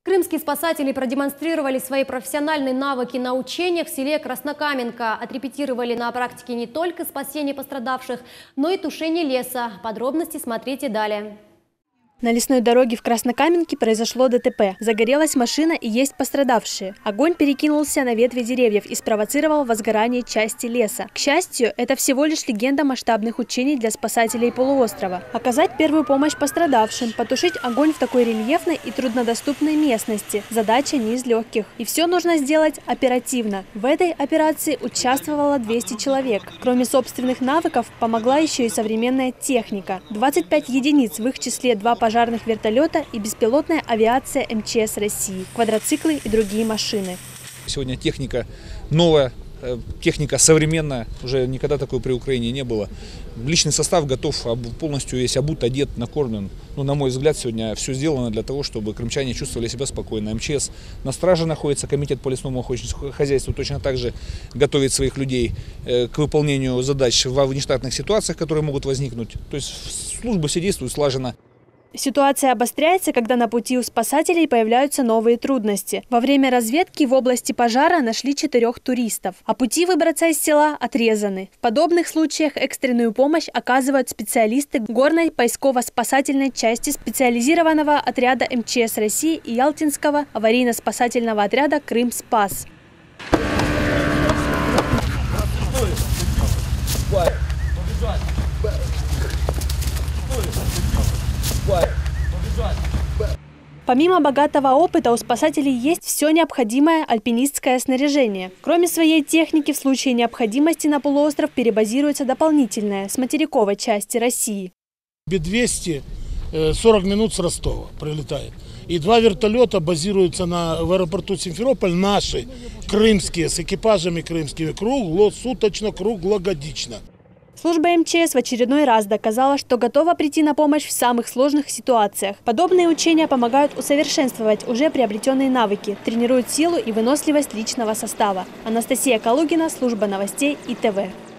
Крымские спасатели продемонстрировали свои профессиональные навыки на учениях в селе Краснокаменка. Отрепетировали на практике не только спасение пострадавших, но и тушение леса. Подробности смотрите далее. На лесной дороге в Краснокаменке произошло ДТП. Загорелась машина и есть пострадавшие. Огонь перекинулся на ветви деревьев и спровоцировал возгорание части леса. К счастью, это всего лишь легенда масштабных учений для спасателей полуострова. Оказать первую помощь пострадавшим, потушить огонь в такой рельефной и труднодоступной местности – задача не из легких. И все нужно сделать оперативно. В этой операции участвовало 200 человек. Кроме собственных навыков, помогла еще и современная техника. 25 единиц, в их числе 2 пожарных вертолета и беспилотная авиация МЧС России, квадроциклы и другие машины. Сегодня техника новая, техника современная, уже никогда такой при Украине не было. Личный состав готов, полностью весь обут, одет, накормлен. На мой взгляд, сегодня все сделано для того, чтобы крымчане чувствовали себя спокойно. МЧС на страже находится, комитет по лесному охотничьему хозяйству точно так же готовит своих людей к выполнению задач во внештатных ситуациях, которые могут возникнуть. То есть службы все действуют слаженно. Ситуация обостряется, когда на пути у спасателей появляются новые трудности. Во время разведки в области пожара нашли 4 туристов, а пути выбраться из села отрезаны. В подобных случаях экстренную помощь оказывают специалисты горной поисково-спасательной части специализированного отряда МЧС России и Ялтинского аварийно-спасательного отряда «Крымспас». Помимо богатого опыта, у спасателей есть все необходимое альпинистское снаряжение. Кроме своей техники, в случае необходимости на полуостров перебазируется дополнительное с материковой части России. Б-200 40 минут с Ростова прилетает. И 2 вертолета базируются в аэропорту Симферополь, наши, крымские, с экипажами крымскими, круглосуточно, круглогодично. Служба МЧС в очередной раз доказала, что готова прийти на помощь в самых сложных ситуациях. Подобные учения помогают усовершенствовать уже приобретенные навыки, тренируют силу и выносливость личного состава. Анастасия Калугина, служба новостей ИТВ.